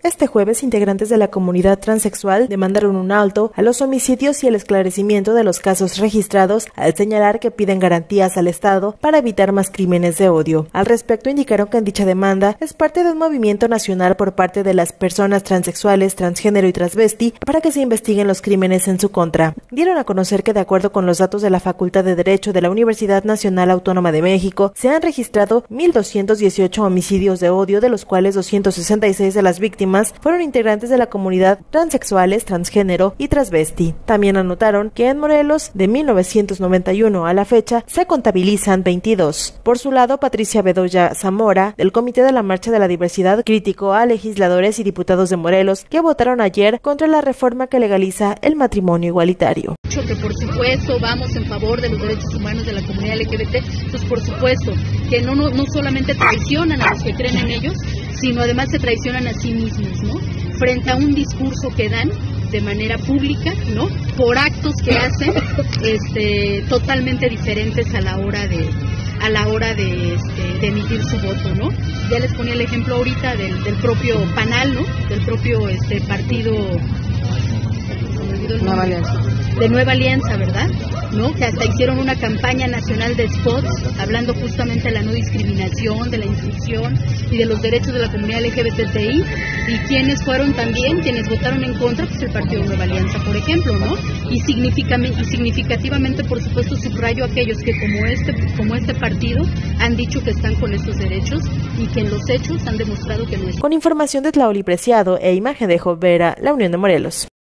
Este jueves, integrantes de la comunidad transexual demandaron un alto a los homicidios y el esclarecimiento de los casos registrados, al señalar que piden garantías al Estado para evitar más crímenes de odio. Al respecto, indicaron que en dicha demanda es parte de un movimiento nacional por parte de las personas transexuales, transgénero y transvesti para que se investiguen los crímenes en su contra. Dieron a conocer que, de acuerdo con los datos de la Facultad de Derecho de la Universidad Nacional Autónoma de México, se han registrado 1,218 homicidios de odio, de los cuales 266 de las víctimas fueron integrantes de la comunidad transexuales, transgénero y transvesti. También anotaron que en Morelos, de 1991 a la fecha, se contabilizan 22. Por su lado, Patricia Bedoya Zamora, del Comité de la Marcha de la Diversidad, criticó a legisladores y diputados de Morelos que votaron ayer contra la reforma que legaliza el matrimonio igualitario. Que por supuesto vamos en favor de los derechos humanos de la comunidad LGBT, pues por supuesto que no solamente traicionan a los que creen en ellos, sino además se traicionan a sí mismos, ¿no? Frente a un discurso que dan de manera pública, ¿no? Por actos que hacen totalmente diferentes a la hora de emitir su voto, ¿no? Ya les ponía el ejemplo ahorita del propio PANAL, ¿no? Del propio partido de Nueva Alianza, ¿verdad? ¿No? Que hasta hicieron una campaña nacional de spots hablando justamente de la no discriminación, de la inclusión y de los derechos de la comunidad LGBTI. Y quienes fueron también, quienes votaron en contra, pues el partido Nueva Alianza, por ejemplo, ¿no? Y significativamente, por supuesto, subrayo a aquellos que como este partido han dicho que están con estos derechos y que en los hechos han demostrado que no es. Con información de Tlaoli Preciado e imagen de Job Vera, La Unión de Morelos.